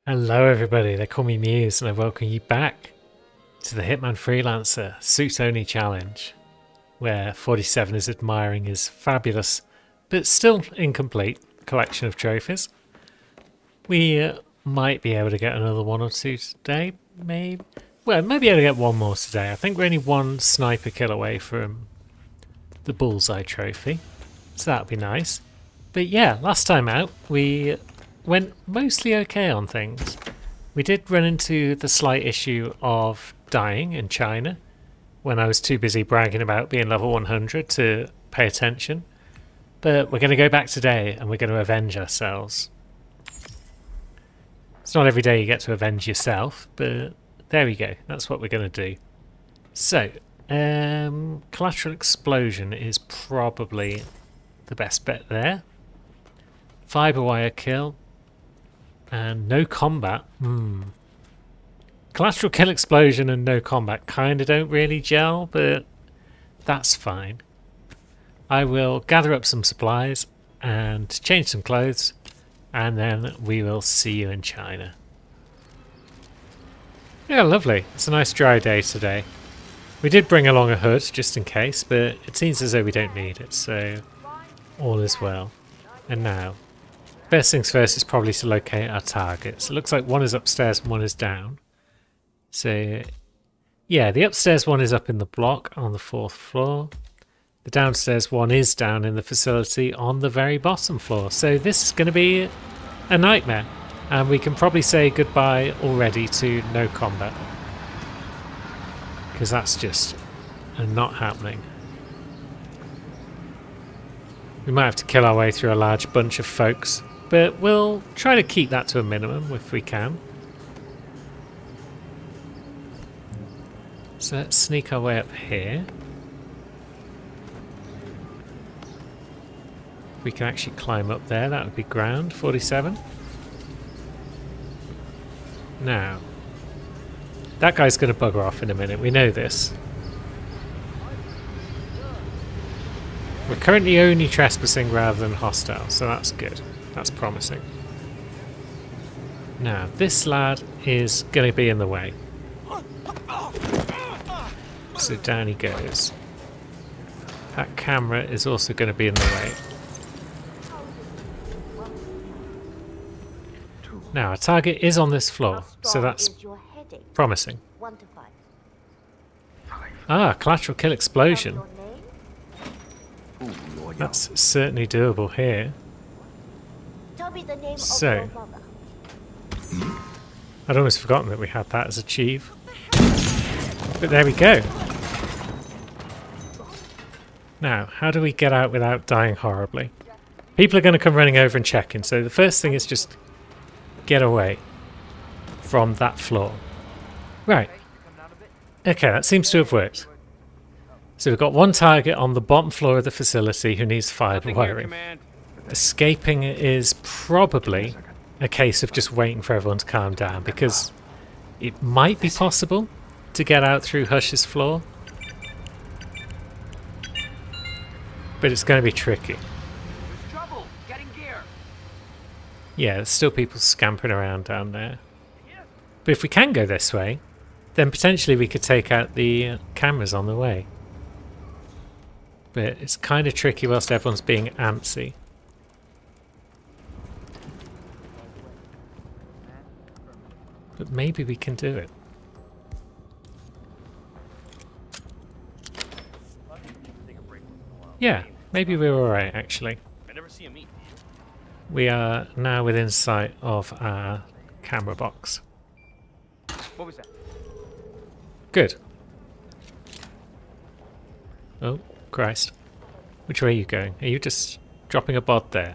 Hello everybody, they call me Muse and I welcome you back to the Hitman Freelancer Suit Only Challenge, where 47 is admiring his fabulous but still incomplete collection of trophies. We might be able to get another one or two today, maybe. Well, maybe able to get one more today. I think we're only one sniper kill away from the Bullseye trophy, so that would be nice. But yeah, last time out we went mostly okay on things. We did run into the slight issue of dying in China when I was too busy bragging about being level 100 to pay attention. But we're going to go back today and we're going to avenge ourselves. It's not every day you get to avenge yourself, but there we go. That's what we're going to do. So, collateral explosion is probably the best bet there. Fiber wire kill. And no combat. Collateral kill explosion and no combat kind of don't really gel, but that's fine. I will gather up some supplies and change some clothes, and then we will see you in China. Yeah, lovely. It's a nice dry day today. We did bring along a hood just in case, but it seems as though we don't need it, so all is well. And now, first things first is probably to locate our targets. It looks like one is upstairs and one is down. So, yeah, the upstairs one is up in the block on the 4th floor. The downstairs one is down in the facility on the very bottom floor. So this is going to be a nightmare. And we can probably say goodbye already to no combat. Because that's just not happening. We might have to kill our way through a large bunch of folks. But we'll try to keep that to a minimum if we can. So let's sneak our way up here. If we can actually climb up there, that would be grand. 47. Now, that guy's going to bugger off in a minute. We know this. We're currently only trespassing rather than hostile, so that's good. That's promising. Now, this lad is going to be in the way. So down he goes. That camera is also going to be in the way. Now, our target is on this floor, so that's promising. Ah, collateral kill explosion. That's certainly doable here. So, I'd almost forgotten that we had that as achieve. But there we go. Now, how do we get out without dying horribly? People are going to come running over and checking, so the first thing is just get away from that floor. Right. Okay, that seems to have worked. So we've got one target on the bottom floor of the facility who needs fiber wiring. Escaping is probably a case of just waiting for everyone to calm down, because it might be possible to get out through Hush's floor, but it's going to be tricky. Yeah, there's still people scampering around down there. But if we can go this way, then potentially we could take out the cameras on the way. But it's kind of tricky whilst everyone's being antsy. But maybe we can do it. Yeah, maybe we're alright actually. We are now within sight of our camera box. What was that? Good. Oh, Christ. Which way are you going? Are you just dropping a bod there?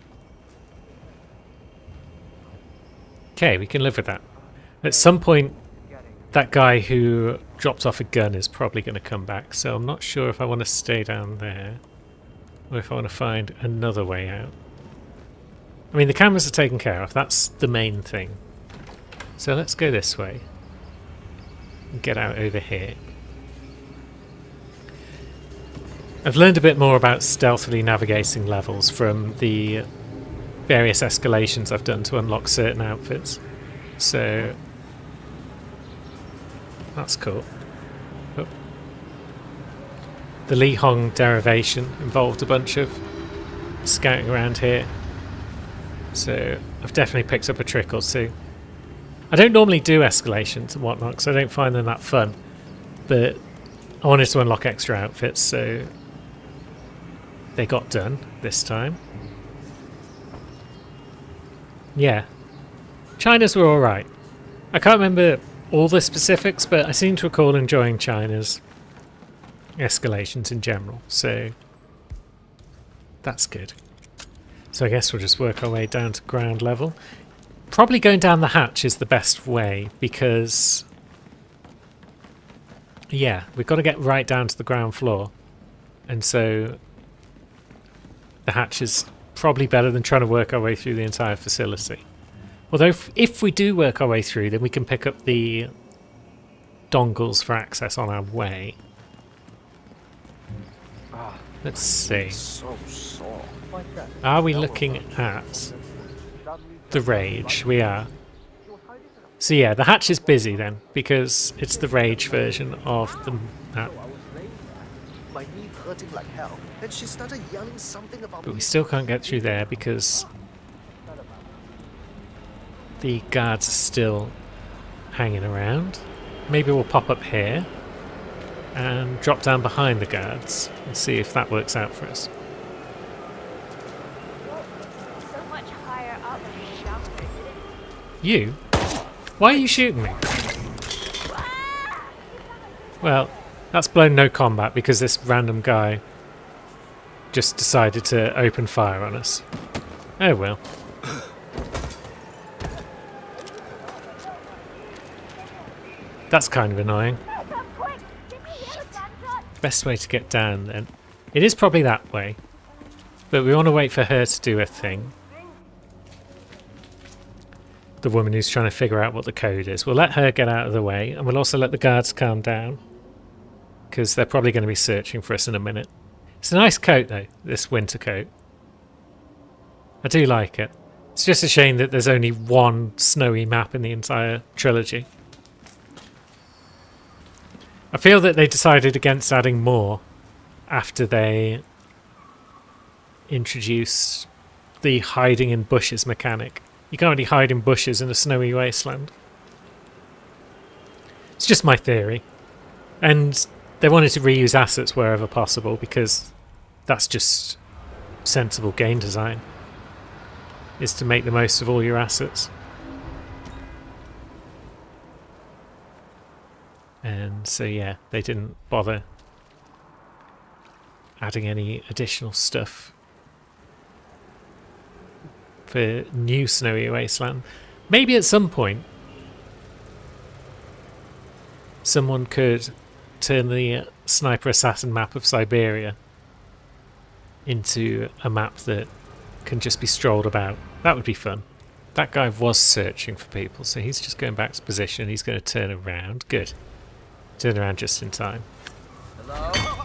Okay, we can live with that. At some point, that guy who dropped off a gun is probably going to come back, so I'm not sure if I want to stay down there or if I want to find another way out. I mean, the cameras are taken care of, that's the main thing. So let's go this way and get out over here. I've learned a bit more about stealthily navigating levels from the various escalations I've done to unlock certain outfits. So that's cool. Oh. The Li Hong derivation involved a bunch of scouting around here. So I've definitely picked up a trick or two. I don't normally do escalations and whatnot because I don't find them that fun. But I wanted to unlock extra outfits, so they got done this time. Yeah. China's were alright. I can't remember all the specifics, but I seem to recall enjoying China's escalations in general, so that's good. So I guess we'll just work our way down to ground level. Probably going down the hatch is the best way because, yeah, we've got to get right down to the ground floor, and so the hatch is probably better than trying to work our way through the entire facility. Although if we do work our way through, then we can pick up the dongles for access on our way. Let's see. Are we looking at the Rage? We are. So yeah, the hatch is busy then, because it's the Rage version of the map. My knee hurting like hell, and she started yelling something about But we still can't get through there because the guards are still hanging around. Maybe we'll pop up here and drop down behind the guards and see if that works out for us. So much higher up than the shelter, didn't it? You? Why are you shooting me? Well, that's blown no combat because this random guy just decided to open fire on us. Oh well. That's kind of annoying. Quick! Give me a gunshot! Best way to get down then. It is probably that way. But we want to wait for her to do her thing. The woman who's trying to figure out what the code is. We'll let her get out of the way, and we'll also let the guards calm down, because they're probably going to be searching for us in a minute. It's a nice coat though, this winter coat. I do like it. It's just a shame that there's only one snowy map in the entire trilogy. I feel that they decided against adding more after they introduced the hiding in bushes mechanic. You can't really hide in bushes in a snowy wasteland. It's just my theory. And they wanted to reuse assets wherever possible because that's just sensible game design, is to make the most of all your assets. And so yeah, they didn't bother adding any additional stuff for new Snowy Wasteland. Maybe at some point someone could turn the Sniper Assassin map of Siberia into a map that can just be strolled about. That would be fun. That guy was searching for people, so he's just going back to position. He's going to turn around. Good. Turn around just in time. Hello?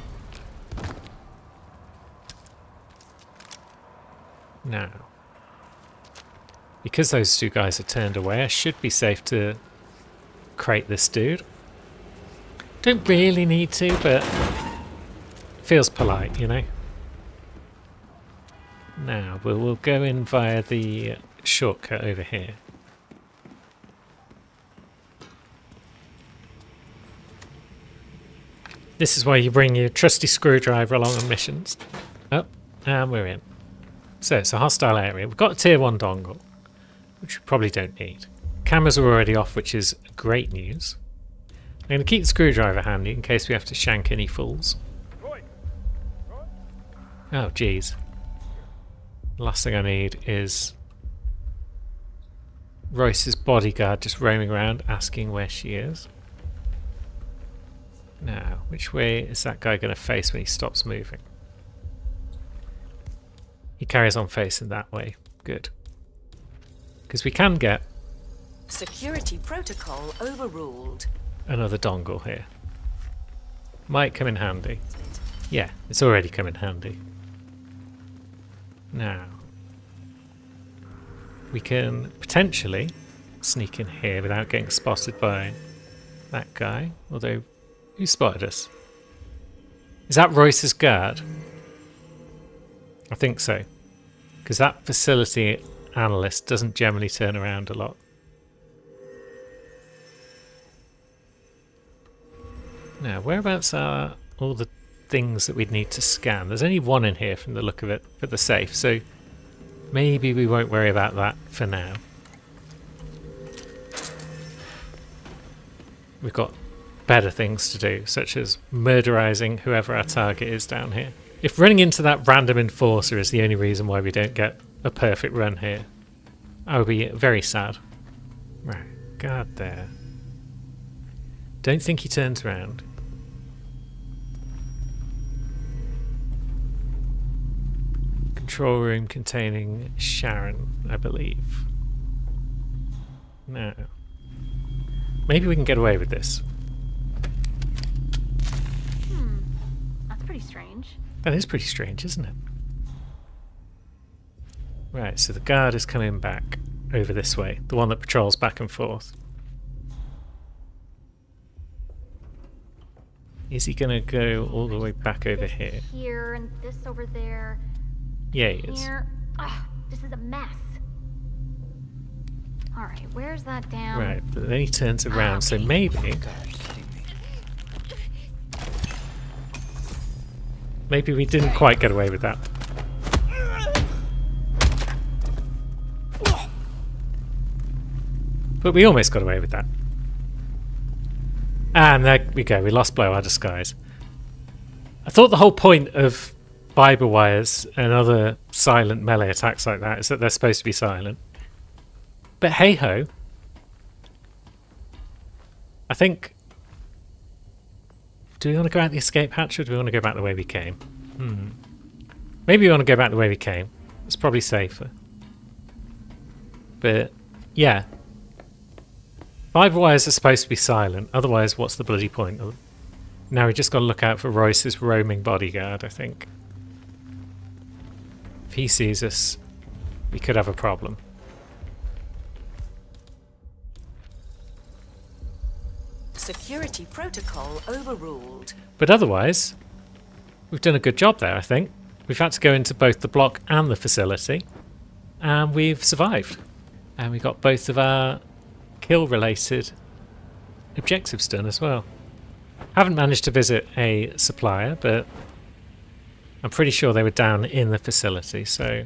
Now, because those two guys are turned away, I should be safe to crate this dude. Don't really need to, but feels polite, you know. Now, we'll go in via the shortcut over here. This is why you bring your trusty screwdriver along on missions. Oh, and we're in. So it's a hostile area. We've got a tier 1 dongle, which we probably don't need. Cameras are already off, which is great news. I'm going to keep the screwdriver handy in case we have to shank any fools. Oh, geez. Last thing I need is Royce's bodyguard just roaming around asking where she is. Now, which way is that guy going to face when he stops moving? He carries on facing that way. Good. Because we can get Security protocol overruled. another dongle here. Might come in handy. Yeah, it's already come in handy. Now, we can potentially sneak in here without getting spotted by that guy. Although, who spotted us? Is that Royce's guard? I think so. Because that facility analyst doesn't generally turn around a lot. Now, whereabouts are all the things that we'd need to scan? There's only one in here from the look of it for the safe, so maybe we won't worry about that for now. We've got better things to do, such as murderizing whoever our target is down here. If running into that random enforcer is the only reason why we don't get a perfect run here, I would be very sad. Right, guard there. Don't think he turns around. Control room containing Sharon, I believe. No. Maybe we can get away with this. That's pretty strange. That is pretty strange, isn't it? Right, so the guard is coming back over this way. The one that patrols back and forth. Is he going to go all the way back over This here? Here and this over there. Yeah, he is. Here. Ugh, this is a mess. Alright, where's that damn... Right, but then he turns around, so maybe... Maybe we didn't quite get away with that. But we almost got away with that. And there we go, we lost Blow Our Disguise. I thought the whole point of fiber wires and other silent melee attacks like that is that they're supposed to be silent. But hey ho. I think... Do we want to go out the escape hatch or do we want to go back the way we came? Maybe we want to go back the way we came. It's probably safer. But, yeah. Fiber wires are supposed to be silent, otherwise what's the bloody point? Now we just got to look out for Royce's roaming bodyguard, I think. If he sees us, we could have a problem. Security protocol overruled. But otherwise, we've done a good job there, I think. We've had to go into both the block and the facility, and we've survived. And we got both of our kill-related objectives done as well. Haven't managed to visit a supplier, but I'm pretty sure they were down in the facility, so...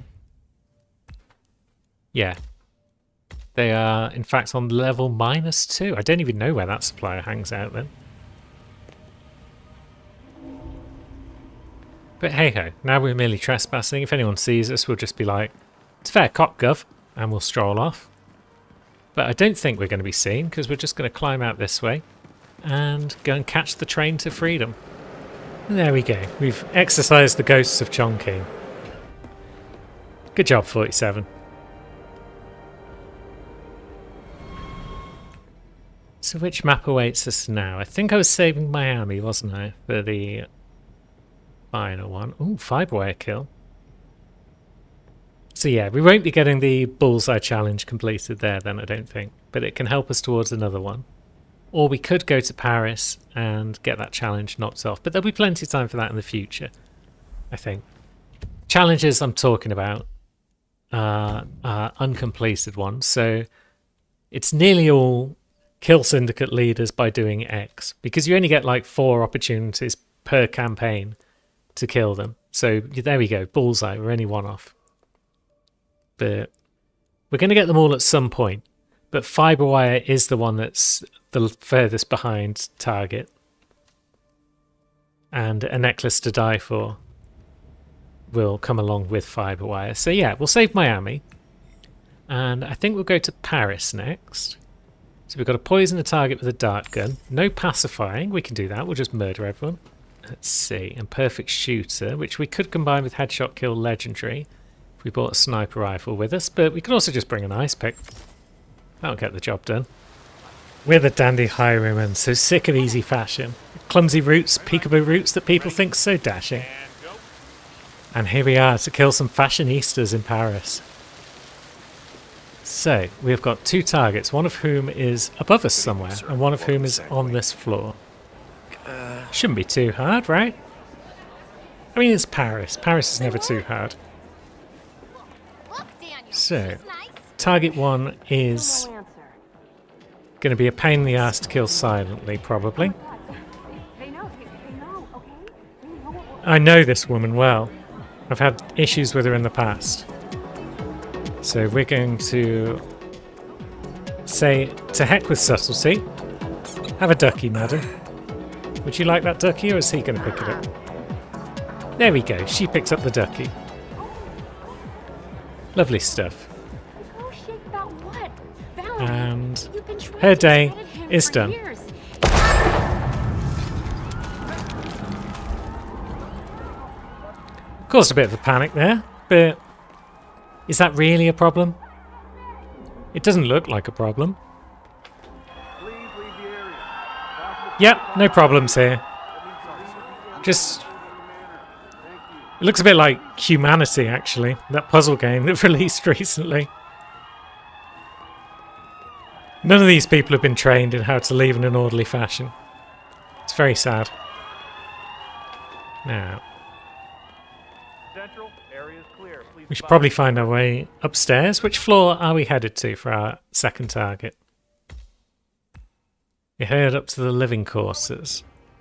Yeah. They are, in fact, on level -2. I don't even know where that supplier hangs out then. But hey-ho, now we're merely trespassing. If anyone sees us, we'll just be like, it's fair cop, Gov, and we'll stroll off. But I don't think we're going to be seen, because we're just going to climb out this way and go and catch the train to freedom. And there we go. We've exorcised the ghosts of Chongqing. Good job, 47. So which map awaits us now? I think I was saving Miami, wasn't I, for the final one. Ooh, fiberwire kill. So yeah, we won't be getting the bullseye challenge completed there then, I don't think. But it can help us towards another one. Or we could go to Paris and get that challenge knocked off. But there'll be plenty of time for that in the future, I think. Challenges I'm talking about are uncompleted ones. So it's nearly all kill syndicate leaders by doing X. Because you only get like 4 opportunities per campaign to kill them. So there we go, bullseye, we're only 1 off. But we're going to get them all at some point. But Fiberwire is the one that's the furthest behind target. And A Necklace to Die For will come along with Fiberwire. So yeah, we'll save Miami. And I think we'll go to Paris next. So we've got to poison a target with a dart gun. No pacifying, we can do that. We'll just murder everyone. Let's see. And Perfect Shooter, which we could combine with Headshot Kill Legendary if we brought a sniper rifle with us. But we could also just bring an ice pick. That'll get the job done. We're the dandy highwaymen, so sick of easy fashion. Clumsy routes, peekaboo routes that people think so dashing. And here we are to kill some fashionistas in Paris. So, we've got two targets, one of whom is above us somewhere, and one of whom is on this floor. Shouldn't be too hard, right? I mean, it's Paris. Paris is never too hard. So, target one is going to be a pain in the ass to kill silently, probably. I know this woman well. I've had issues with her in the past. So we're going to say, to heck with subtlety. Have a ducky, madam. Would you like that ducky, or is he going to pick it up? There we go, she picks up the ducky. Lovely stuff. And her day is done. Caused a bit of a panic there, but is that really a problem? It doesn't look like a problem. Yep, no problems here. Just... it looks a bit like Humanity, actually. That puzzle game that released recently. None of these people have been trained in how to leave in an orderly fashion. It's very sad. Now... we should probably find our way upstairs. Which floor are we headed to for our second target? We head up to the living quarters.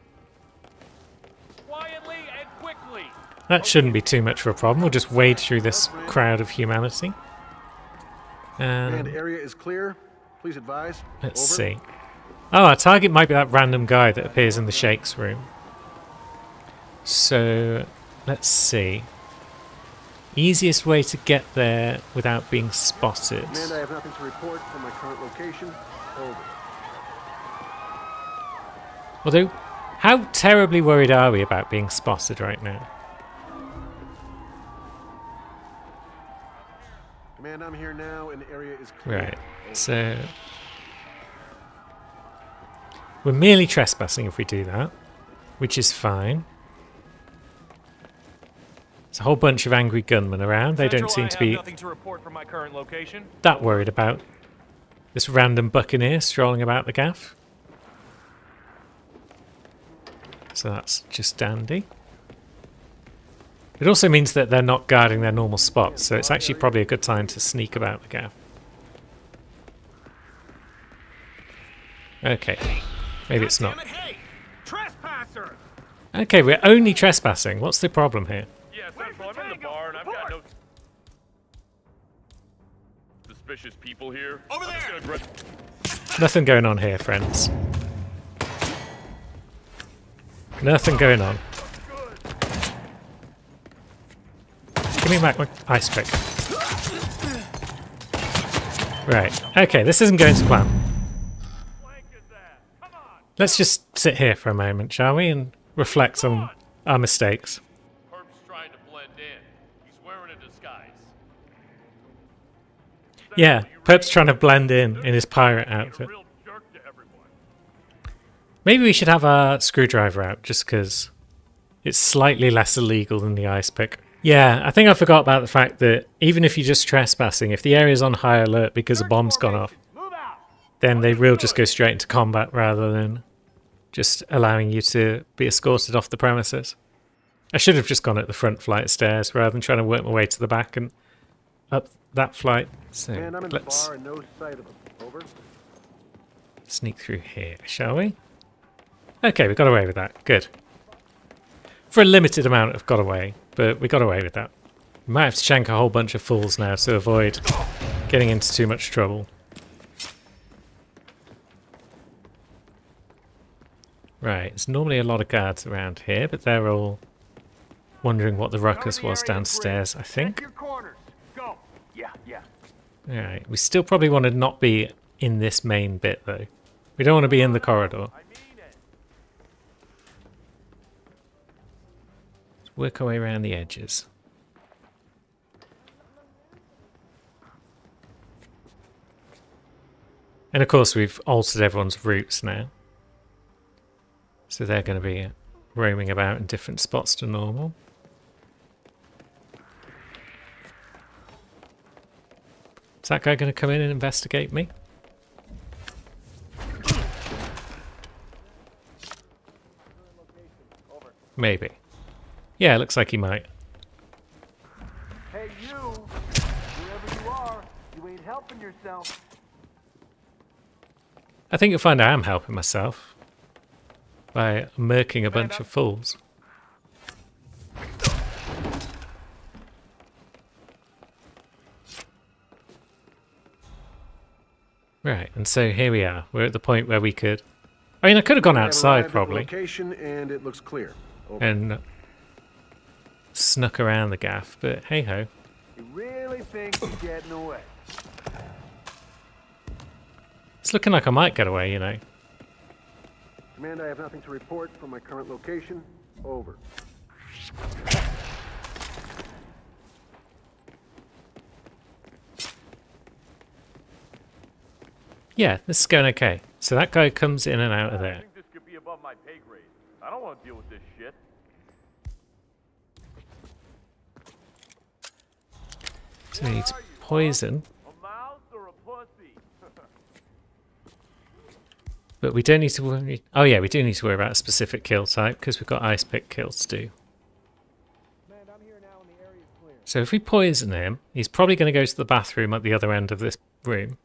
Quietly and quickly. That shouldn't be too much of a problem. We'll just wade through this crowd of humanity. Command area is clear. Please advise. Let's Over. see. Oh, our target might be that random guy that appears in the Shakes room. So, let's see. Easiest way to get there without being spotted. Command, I have nothing to report from my current location. Over. Although, how terribly worried are we about being spotted right now? Command, I'm here now and the area is clear. Right, so... we're merely trespassing if we do that, which is fine. There's a whole bunch of angry gunmen around. They don't seem to be nothing to report from my current location. that worried about this random buccaneer strolling about the gaff. So that's just dandy. It also means that they're not guarding their normal spots, so it's actually probably a good time to sneak about the gaff. Okay, maybe it's not. Hey, trespasser! Okay, we're only trespassing. What's the problem here? Yes, Central, I'm in the bar and I've got no suspicious people here. Over there! Nothing going on here, friends. Nothing going on. Give me back my ice pick. Right, okay, this isn't going to plan. Let's just sit here for a moment, shall we, and reflect on our mistakes. Herb's trying to blend in. He's wearing a disguise. Yeah, Perp's trying to blend in his pirate outfit. Real jerk to everyone. Maybe we should have our screwdriver out, just because it's slightly less illegal than the ice pick. Yeah, I think I forgot about the fact that even if you're just trespassing, if the area's on high alert because a bomb's gone off, then they will just go straight into combat rather than just allowing you to be escorted off the premises. I should have just gone at the front flight of stairs rather than trying to work my way to the back and up that flight. So Command, I'm in the let's bar and no sight of him. Over. sneak through here, shall we? Okay, we got away with that. Good. For a limited amount of got away, but we got away with that. We might have to shank a whole bunch of fools now to avoid getting into too much trouble. Right, there's normally a lot of guards around here, but they're all wondering what the ruckus was downstairs, I think. Your corners. Go. Yeah. Alright, we still probably want to not be in this main bit, though. We don't want to be in the corridor. I mean it. Let's work our way around the edges. And of course, we've altered everyone's routes now. So they're going to be roaming about in different spots to normal. Is that guy going to come in and investigate me? Maybe. Yeah, looks like he might. Hey, you! Whoever you are, you ain't helping yourself. I think you'll find I am helping myself by murking a bunch of fools. Right, and so here we are. We're at the point where we could... I mean, I could have gone outside, probably. Location, and it looks clear. Over. And snuck around the gaff, but hey-ho. You really think you're getting away? It's looking like I might get away, you know. Command, I have nothing to report from my current location. Over. Yeah, this is going okay. So that guy comes in and out of I there. think this could be above my pay grade. I don't want to deal with this shit. So he needs poison. A mouse or a pussy? But we don't need to worry... Oh yeah, we do need to worry about a specific kill type because we've got ice pick kills to do. So if we poison him, he's probably going to go to the bathroom at the other end of this room.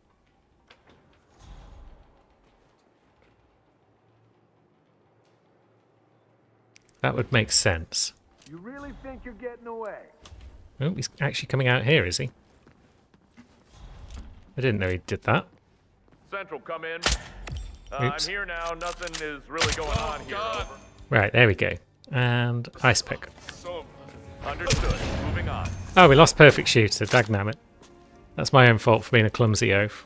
That would make sense. You really think you're getting away? Oh, he's actually coming out here, is he? I didn't know he did that. Central, come in. I'm Oops. here now. Nothing is really going on here. Over. Right, there we go. And ice pick. So, understood. Moving on. Oh, we lost perfect shooter. Dagnammit. That's my own fault for being a clumsy oaf.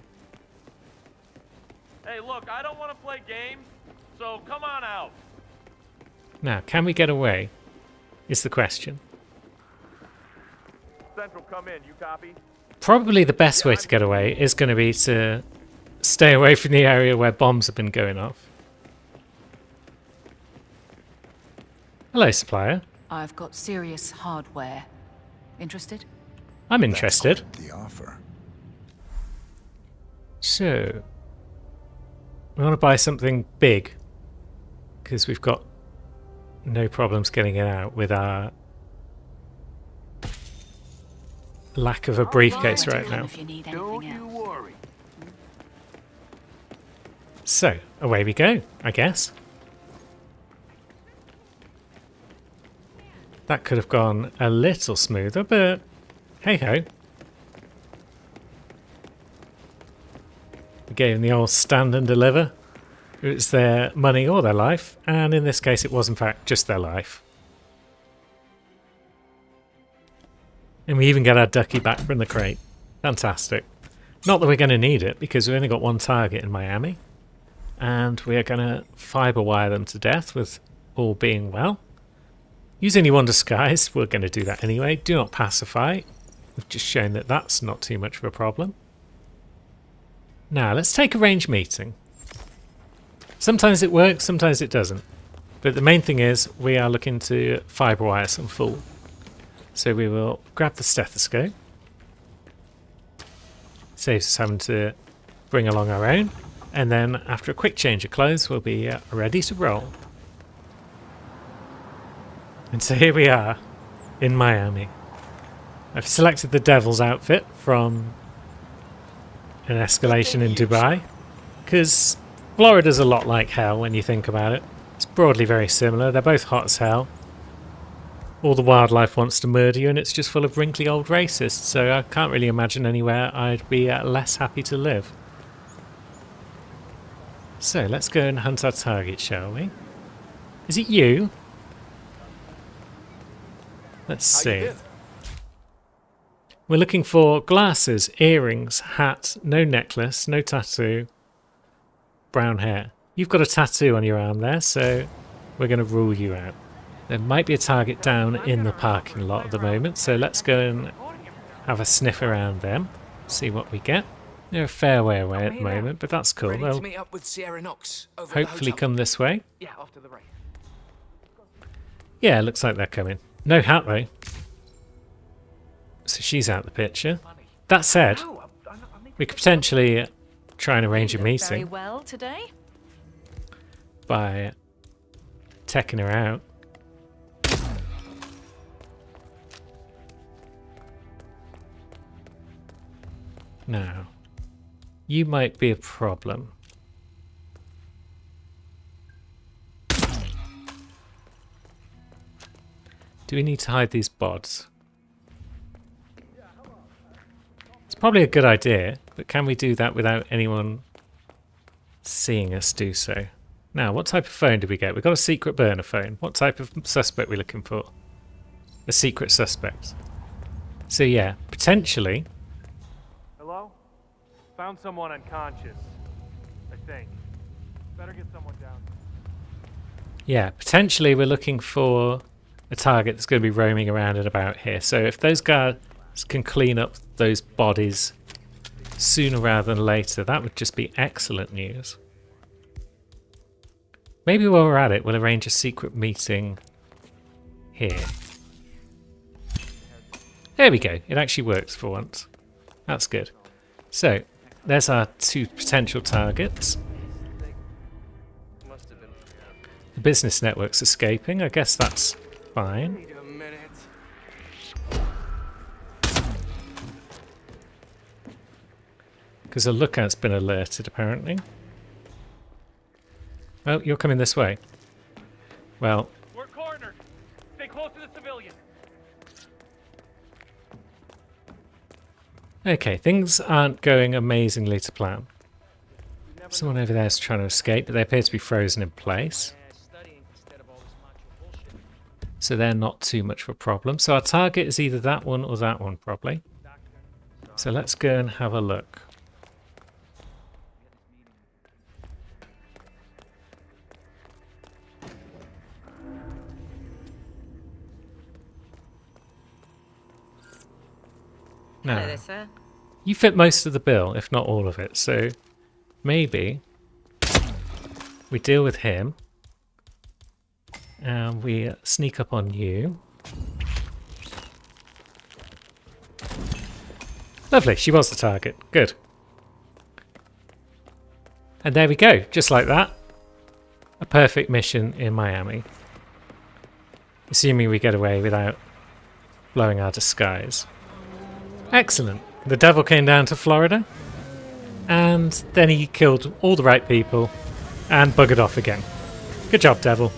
Hey, look, I don't want to play games, so come on out. Now, can we get away? Is the question. Central, come in. You copy? Probably the best way to get away is going to be to stay away from the area where bombs have been going off. Hello, supplier. I've got serious hardware. Interested? I'm interested. The offer. So, we want to buy something big because we've got no problems getting it out with our lack of a briefcase right now. If you need Don't anything you else. worry. So, away we go, I guess. That could have gone a little smoother, but hey-ho. We gave them the old stand and deliver. It was their money or their life, and in this case it was in fact just their life. And we even get our ducky back from the crate. Fantastic. Not that we're going to need it, because we've only got one target in Miami. And we are going to fibre wire them to death with all being well. Use anyone disguised, we're going to do that anyway. Do not pacify. We've just shown that that's not too much of a problem. Now, let's take a range meeting. Sometimes it works, sometimes it doesn't. But the main thing is, we are looking to fibre wire some fool. So we will grab the stethoscope. Saves us having to bring along our own. And then, after a quick change of clothes, we'll be ready to roll. And so here we are, in Miami. I've selected the Devil's outfit from an escalation in Dubai, because Florida's a lot like hell when you think about it. It's broadly very similar. They're both hot as hell. All the wildlife wants to murder you, and it's just full of wrinkly old racists, so I can't really imagine anywhere I'd be less happy to live. So, let's go and hunt our target, shall we? Is it you? Let's see. We're looking for glasses, earrings, hat, no necklace, no tattoo, brown hair. You've got a tattoo on your arm there, so we're going to rule you out. There might be a target down in the parking lot at the moment, so let's go and have a sniff around them, see what we get. They're a fair way away at the moment, but that's cool. They'll meet up with Sierra Knox over hopefully come this way. Yeah, after the race. Yeah, looks like they're coming. No hat though. So she's out the picture. That said, We could potentially try and arrange a Very meeting well today. by teching her out. Now, you might be a problem. Do we need to hide these bots? It's probably a good idea, but can we do that without anyone seeing us do so? Now, what type of phone did we get? We got a secret burner phone. What type of suspect are we looking for? A secret suspect. So yeah, potentially. Hello? Found someone unconscious. I think. Better get someone down. Yeah, potentially we're looking for a target that's going to be roaming around and about here. So if those guards can clean up those bodies sooner rather than later, that would just be excellent news. Maybe while we're at it, we'll arrange a secret meeting here. There we go. It actually works for once. That's good. So, there's our two potential targets. The business network's escaping. I guess that's fine. Wait a minute. Because a lookout's been alerted, apparently. Oh, you're coming this way. Well, We're cornered. Stay close to the civilian. okay, things aren't going amazingly to plan. Someone over there is trying to escape, but they appear to be frozen in place. So they're not too much of a problem. So our target is either that one or that one, probably. So let's go and have a look. Now, Hello, sir. you fit most of the bill, if not all of it, so maybe we deal with him and we sneak up on you. Lovely, she was the target. Good. And there we go, just like that. A perfect mission in Miami. Assuming we get away without blowing our disguise. Excellent. The devil came down to Florida, and then he killed all the right people and buggered off again. Good job, devil.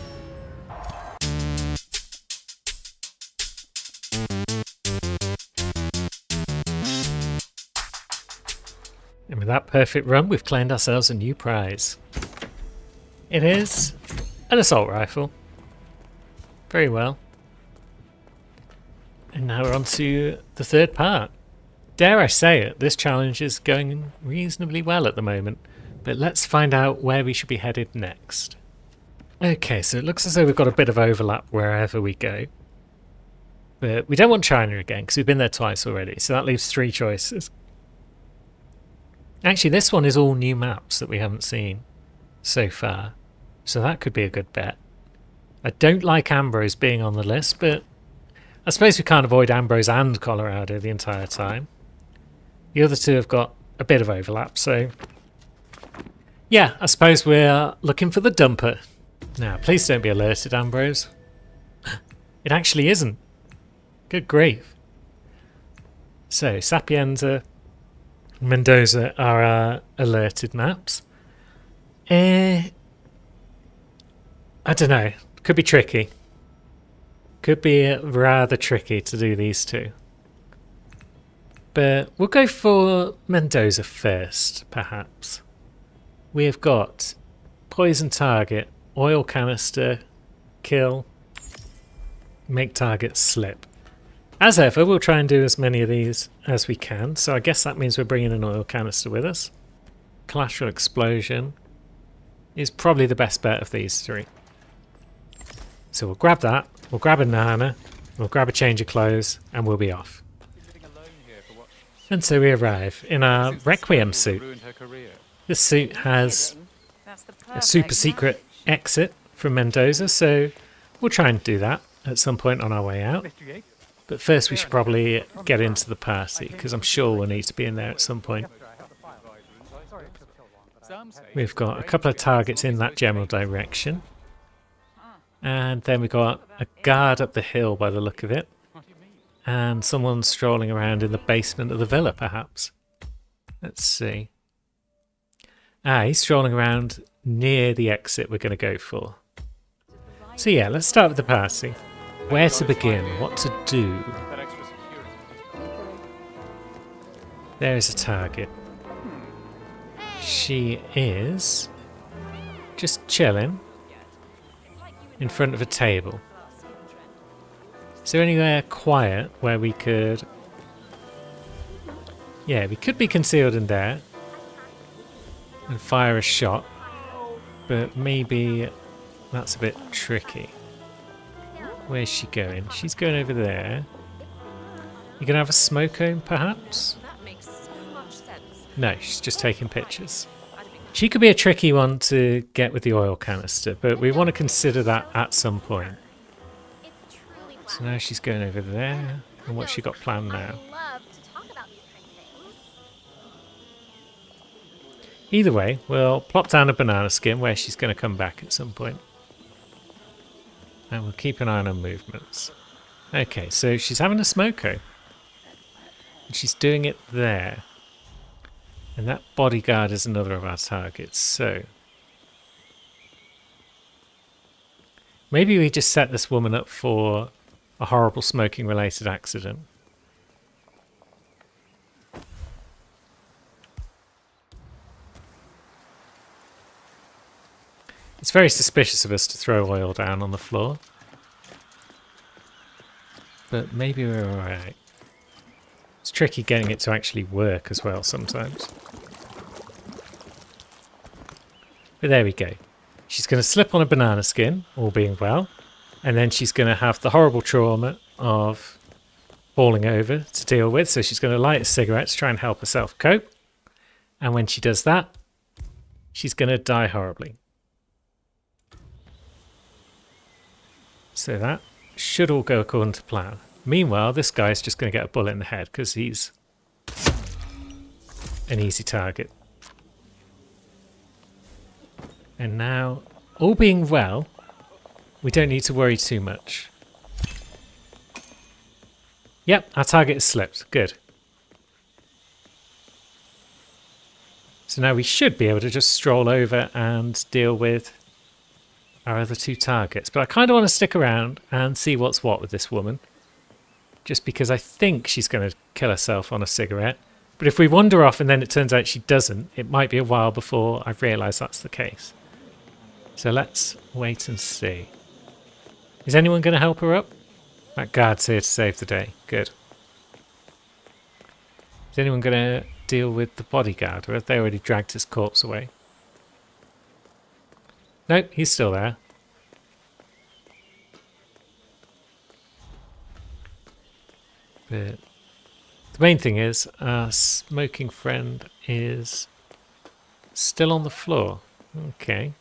And with that perfect run, we've claimed ourselves a new prize. It is an assault rifle. Very well. And now we're on to the third part. Dare I say it, this challenge is going reasonably well at the moment, but let's find out where we should be headed next. Okay, so it looks as though we've got a bit of overlap wherever we go. But we don't want China again, because we've been there twice already, so that leaves 3 choices. Actually, this one is all new maps that we haven't seen so far, so that could be a good bet. I don't like Ambrose being on the list, but I suppose we can't avoid Ambrose and Colorado the entire time. The other two have got a bit of overlap, so yeah, I suppose we're looking for the dumper. Now, please don't be alerted, Ambrose. It actually isn't. Good grief. So, Sapienza, Mendoza are our alerted maps. I don't know. Could be tricky. Could be rather tricky to do these two. But we'll go for Mendoza first, perhaps. We have got poison target, oil canister, kill, make target slip. As ever, we'll try and do as many of these as we can, so I guess that means we're bringing an oil canister with us. Collateral explosion is probably the best bet of these 3. So we'll grab that, we'll grab a Nana, we'll grab a change of clothes, and we'll be off. And so we arrive in our Requiem suit. This suit has That's the a super secret exit from Mendoza, so we'll try and do that at some point on our way out. Mr. Yates? But first we should probably get into the party, because I'm sure we'll need to be in there at some point. We've got a couple of targets in that general direction. And then we've got a guard up the hill by the look of it. And someone strolling around in the basement of the villa, perhaps. Let's see. Ah, he's strolling around near the exit we're going to go for. So yeah, let's start with the party. Where to begin? What to do? There is a target. She is just chilling in front of a table. Is there anywhere quiet where we could... Yeah, we could be concealed in there and fire a shot, but maybe that's a bit tricky. Where's she going? She's going over there. You gonna have a smoke home, perhaps? That makes so much sense. No, she's just taking pictures. She could be a tricky one to get with the oil canister, but we want to consider that at some point. It's truly So now she's going over there. And what's she got planned now? I love to talk about these kind of things. Either way, we'll plop down a banana skin where she's going to come back at some point. And we'll keep an eye on her movements. Okay, so she's having a smoko. And she's doing it there. And that bodyguard is another of our targets, so... Maybe we just set this woman up for a horrible smoking-related accident. It's very suspicious of us to throw oil down on the floor. But maybe we're alright. It's tricky getting it to actually work as well sometimes. But there we go. She's going to slip on a banana skin, all being well. And then she's going to have the horrible trauma of falling over to deal with. So she's going to light a cigarette to try and help herself cope. And when she does that, she's going to die horribly. So that should all go according to plan. Meanwhile, this guy's just going to get a bullet in the head because he's an easy target. And now, all being well, we don't need to worry too much. Yep, our target has slipped. Good. So now we should be able to just stroll over and deal with our other two targets. But I kind of want to stick around and see what's what with this woman. Just because I think she's going to kill herself on a cigarette. But if we wander off and then it turns out she doesn't, it might be a while before I realise that's the case. So let's wait and see. Is anyone going to help her up? That guard's here to save the day. Good. Is anyone going to deal with the bodyguard, or have they already dragged his corpse away? Nope, he's still there. But the main thing is our smoking friend is still on the floor. Okay.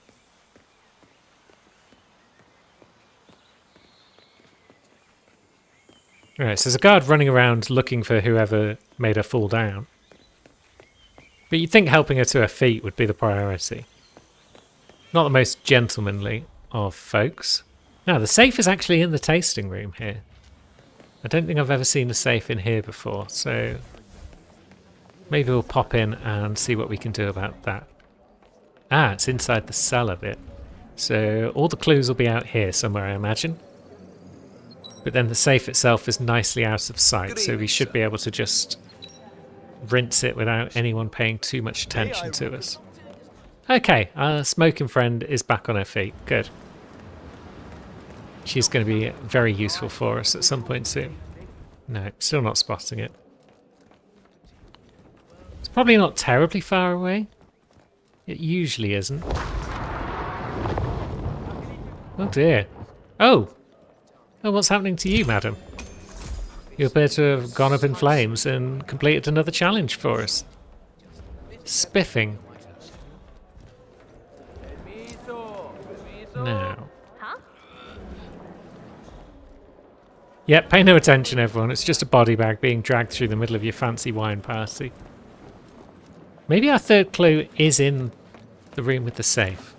Right, so there's a guard running around looking for whoever made her fall down. But you'd think helping her to her feet would be the priority. Not the most gentlemanly of folks. Now, the safe is actually in the tasting room here. I don't think I've ever seen a safe in here before, so maybe we'll pop in and see what we can do about that. Ah, it's inside the cellar bit. So all the clues will be out here somewhere, I imagine. But then the safe itself is nicely out of sight, so we should be able to just rinse it without anyone paying too much attention to us. Okay, our smoking friend is back on her feet. Good. She's going to be very useful for us at some point soon. No, still not spotting it. It's probably not terribly far away. It usually isn't. Oh dear. Oh! Oh, what's happening to you, madam? You appear to have gone up in flames and completed another challenge for us. Spiffing. Now. Huh? Yep, pay no attention, everyone. It's just a body bag being dragged through the middle of your fancy wine party. Maybe our third clue is in The room with the safe.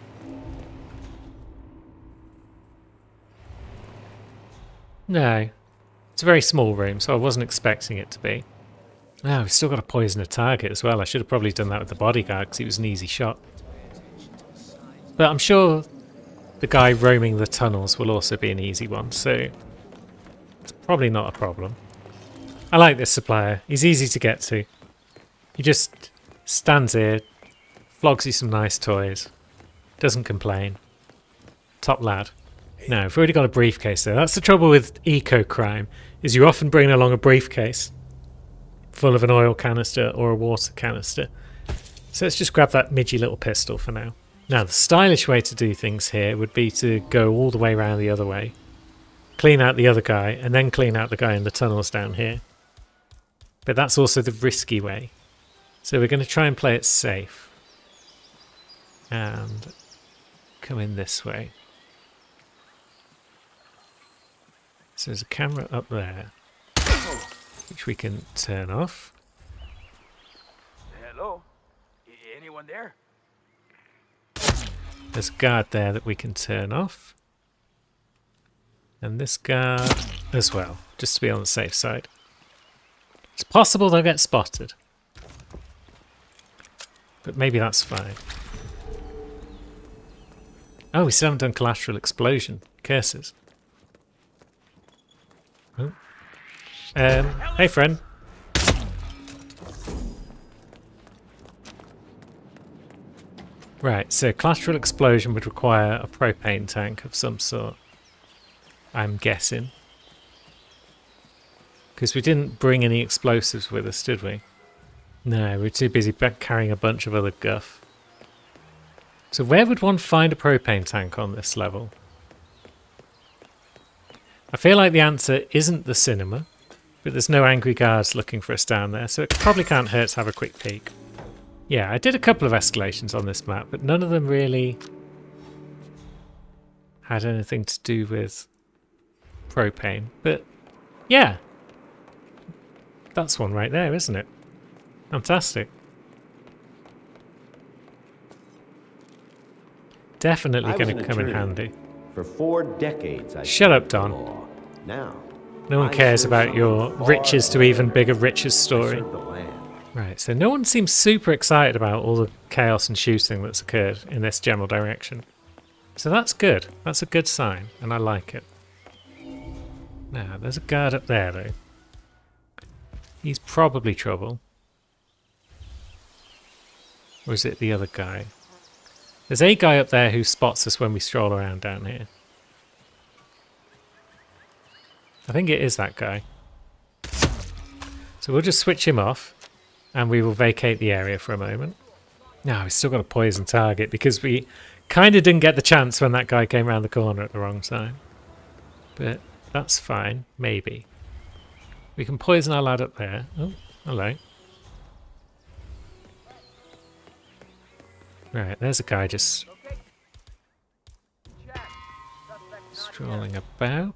No. It's a very small room, so I wasn't expecting it to be. Oh, we've still got to poison a target as well. I should have probably done that with the bodyguard because he was an easy shot. But I'm sure the guy roaming the tunnels will also be an easy one, so it's probably not a problem. I like this supplier. He's easy to get to. He just stands here, flogs you some nice toys, doesn't complain. Top lad. Now, we've already got a briefcase there. That's the trouble with eco-crime, is you often bring along a briefcase full of an oil canister or a water canister. So let's just grab that midgy little pistol for now. Now, the stylish way to do things here would be to go all the way around the other way, clean out the other guy, and then clean out the guy in the tunnels down here. But that's also the risky way. So we're going to try and play it safe. And come in this way. So there's a camera up there, which we can turn off. Hello? Anyone there? There's a guard there that we can turn off. And this guard as well, just to be on the safe side. It's possible they'll get spotted. But maybe that's fine. Oh, we still haven't done collateral explosion. Curses. Oh. Hey friend. Right, so collateral explosion would require a propane tank of some sort. I'm guessing. Because we didn't bring any explosives with us, did we? No, we're too busy carrying a bunch of other guff. So where would one find a propane tank on this level? I feel like the answer isn't the cinema, but there's no angry guards looking for us down there, so it probably can't hurt to have a quick peek. Yeah, I did a couple of escalations on this map, but none of them really had anything to do with propane. But yeah, that's one right there, isn't it? Fantastic. Definitely going to come in handy. For 4 decades, I Shut up, Don. law. Now, No one cares about your riches to even bigger riches story. serve the land. Right, so no one seems super excited about all the chaos and shooting that's occurred in this general direction. So that's good. That's a good sign, and I like it. Now, there's a guard up there, though. He's probably trouble. Or is it the other guy? There's a guy up there who spots us when we stroll around down here. I think it is that guy. So we'll just switch him off, and we will vacate the area for a moment. Now, we've still got a poison target, because we kind of didn't get the chance when that guy came around the corner at the wrong time. But that's fine, maybe. We can poison our lad up there. Oh, hello. Right, there's a guy just strolling about.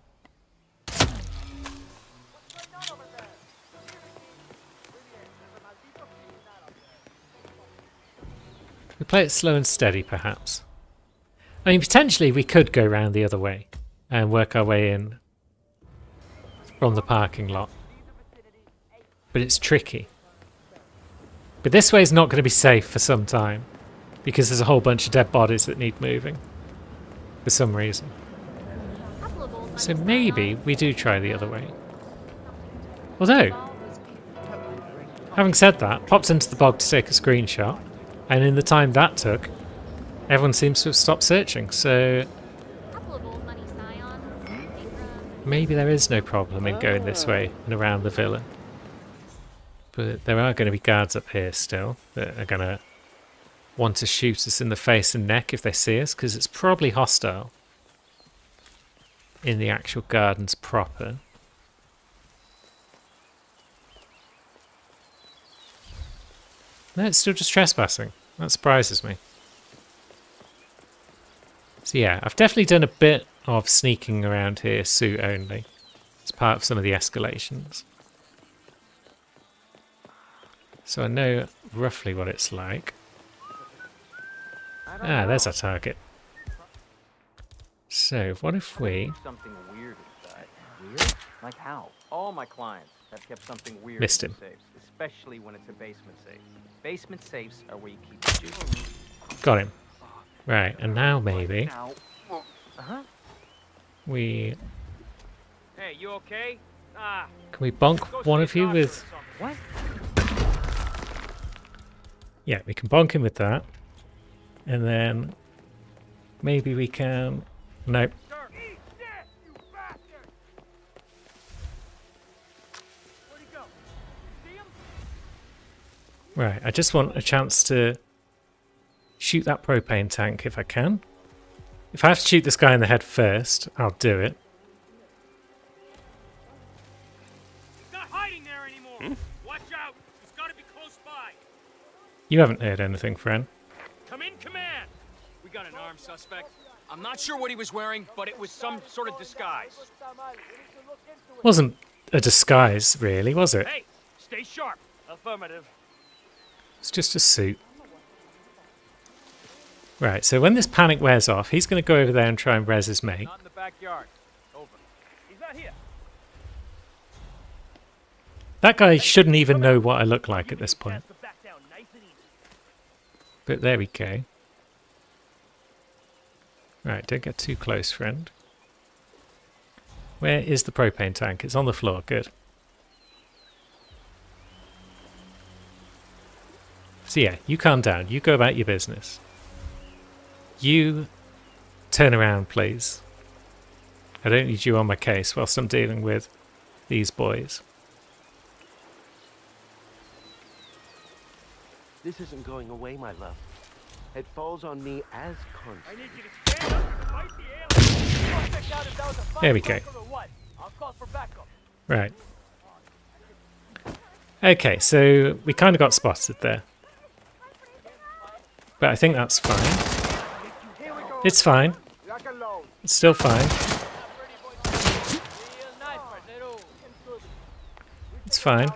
We play it slow and steady, perhaps. I mean, potentially we could go round the other way and work our way in from the parking lot. But it's tricky. But this way is not going to be safe for some time, because there's a whole bunch of dead bodies that need moving for some reason. So maybe we do try the other way. Although, having said that, popped into the bog to take a screenshot, and in the time that took, everyone seems to have stopped searching, so maybe there is no problem in going this way and around the villa. But there are going to be guards up here still that are going to want to shoot us in the face and neck if they see us, because it's probably hostile in the actual gardens proper. No, it's still just trespassing. That surprises me. So yeah, I've definitely done a bit of sneaking around here, suit only. It's part of some of the escalations. So I know roughly what it's like. Ah, there's our target. So, what if we Something weird inside. Weird? Like how? All my clients have kept something weird Missed in him. safes, especially when it's a basement safe. Basement safes are where you keep the juice. got him? Right, and now maybe Now. Uh-huh. we Hey, you okay? Ah, can we bonk one of you with? What? Yeah, we can bonk him with that, and then maybe we can. Nope. Eat this, you bastard! Where'd he go? See him? Right, I just want a chance to shoot that propane tank if I can. If I have to shoot this guy in the head first, I'll do it. He's not hiding there anymore. Watch out. He's got to be close by. You haven't heard anything, friend. Come in, command. We got an armed suspect. I'm not sure what he was wearing, but it was some sort of disguise. Wasn't a disguise, really, was it? Hey, stay sharp. Affirmative. It's just a suit. Right, so when this panic wears off, he's going to go over there and try and res his mate. Not in the backyard. Over. He's not here. That guy shouldn't even know what I look like at this point. Back down, nice and easy. But there we go. Right, don't get too close, friend. Where is the propane tank? It's on the floor, good. So yeah, you calm down. You go about your business. You turn around, please. I don't need you on my case whilst I'm dealing with these boys. This isn't going away, my love. It falls on me as conscience. I need you to stand up and fight the alien. I'll check out if that was a fire There we go. truck or what. I'll call for backup. Right. Okay, so we kind of got spotted there. But I think that's fine. It's fine. It's still fine. It's fine.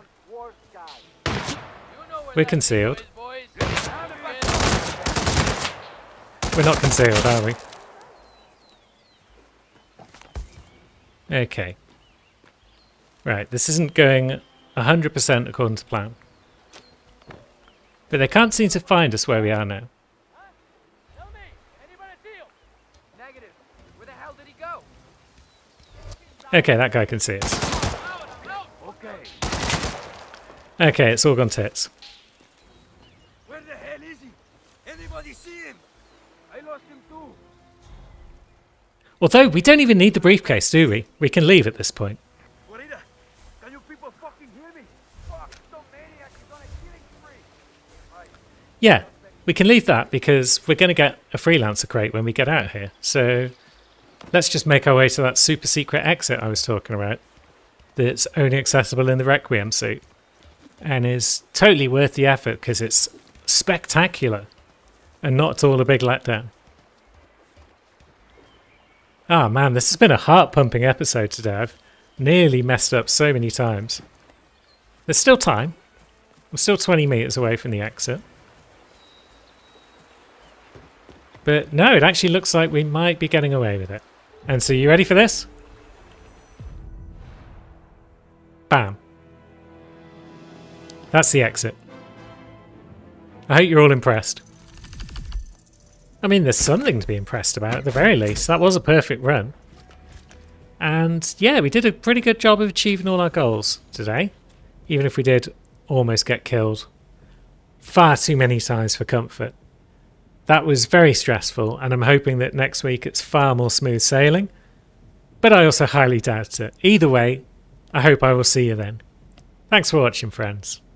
We're concealed. We're not concealed, are we? Okay. Right, this isn't going 100% according to plan. But they can't seem to find us where we are now. Tell me, anybody see him? Negative. Where the hell did he go? Okay, that guy can see us. Okay. Okay, it's all gone tits. Where the hell is he? Anybody see him? I lost him too. Although, we don't even need the briefcase, do we? We can leave at this point. Juanita, can you people fucking hear me? Fuck, some maniac is on a killing spree. Yeah, we can leave that because we're going to get a freelancer crate when we get out here. So let's just make our way to that super secret exit I was talking about that's only accessible in the Requiem suit and is totally worth the effort because it's spectacular and not at all a big letdown. Ah, man, this has been a heart-pumping episode today. I've nearly messed up so many times. There's still time. We're still 20 meters away from the exit. But no, it actually looks like we might be getting away with it. And so you ready for this? Bam. That's the exit. I hope you're all impressed. I mean, there's something to be impressed about at the very least. That was a perfect run. And yeah, we did a pretty good job of achieving all our goals today. Even if we did almost get killed far too many times for comfort. That was very stressful, and I'm hoping that next week it's far more smooth sailing. But I also highly doubt it. Either way, I hope I will see you then. Thanks for watching, friends.